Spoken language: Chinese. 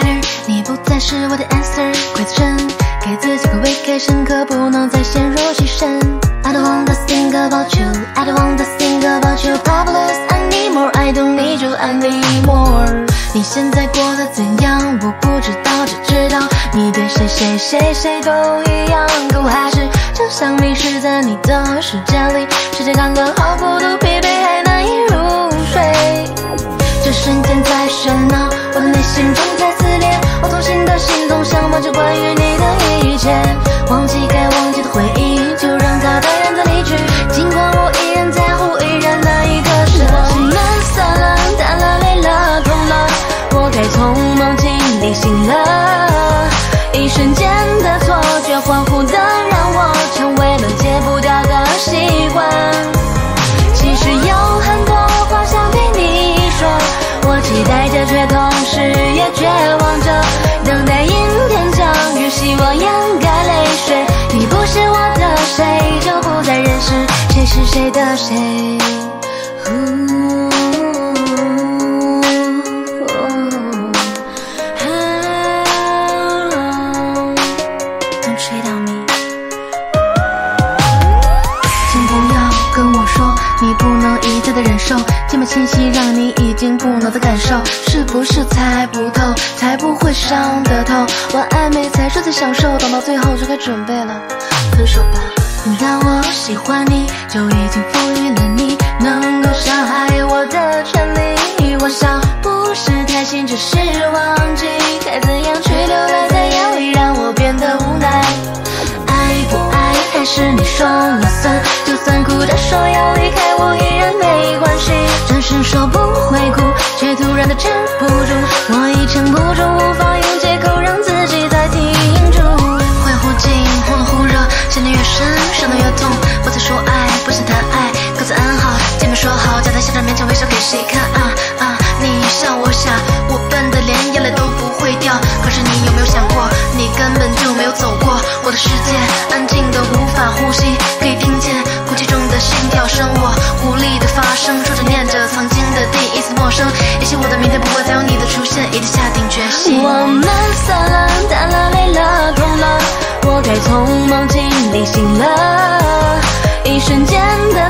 dinner， 你不再是我的 answer， 鬼子称给自己个 vacation， 可不能再陷入牺牲。I don't wanna think about you, I don't wanna think about you problems. I need more, I don't need you, I need more。 你现在过得怎样？我不知道，只知道你对谁都一样，可我还是就像迷失在你的世界里，世界刚刚好孤独疲惫，还难以入睡。这瞬间在喧闹，我的内心正在撕裂，我痛心的心总想忘记关于你的一切，忘记该忘记的回忆，就让它淡然的离去，尽管我依然在乎，依然难以割舍。我们散了，淡了，累了，痛了，我该从梦境里醒了，一瞬间的错觉，恍惚的让我成为了戒不掉的习惯。其实有很多话想对你说，我期待着，却同时也绝望着，等待阴天降雨，希望掩盖泪水。你不是我的谁，就不再认识谁是谁的谁。Don't treat on me。 请不要跟我说你不能一再的忍受，这么清晰让你已经不能再感受，是不是猜不透，才不会伤得透？玩暧昧才说才享受，等到最后就该准备了分手吧。当我喜欢你，就已经赋予了你能够伤害我的权利。我想不是太心，只是忘记该怎样去留赖在眼里，让我变得无奈。爱不爱还是你说了算，就算哭着说要离开我依然没关系，真是说不会哭，却突然的止不住，我已撑不住，无法用借口让自己再挺住。会忽近或忽热，陷得越深伤得越痛，我在说爱不想谈爱，各自安好，见面说好，假在现场勉强微笑给谁看啊，你笑我傻，我笨的连眼泪都不会掉，可是你有没有想过，你根本就没有走过我的世界，安静的无法呼吸，可以听见空气中的心跳声，我无力的发声，说着念着曾经的第一次陌生，也许我的明天不会再有你的出现，一定下定决心。我们散了，淡了，累了，痛了，我该从梦境里醒了，一瞬间的